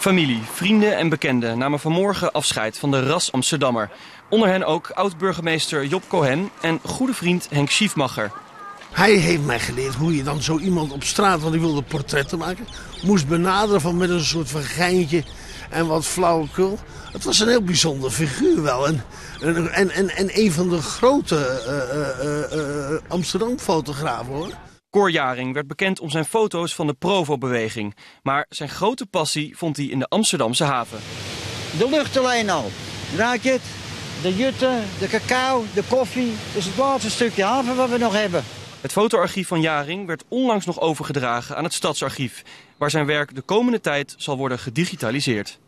Familie, vrienden en bekenden namen vanmorgen afscheid van de ras Amsterdammer. Onder hen ook oud-burgemeester Job Cohen en goede vriend Henk Schiefmacher. Hij heeft mij geleerd hoe je dan zo iemand op straat, want ik wilde portretten maken, moest benaderen van met een soort van geintje en wat flauwekul. Het was een heel bijzonder figuur wel. En een van de grote Amsterdam-fotografen, hoor. Cor Jaring werd bekend om zijn foto's van de Provo-beweging. Maar zijn grote passie vond hij in de Amsterdamse haven. De lucht alleen al. Raak je het? De jutten, de cacao, de koffie. Dat is het laatste stukje haven wat we nog hebben. Het fotoarchief van Jaring werd onlangs nog overgedragen aan het Stadsarchief, waar zijn werk de komende tijd zal worden gedigitaliseerd.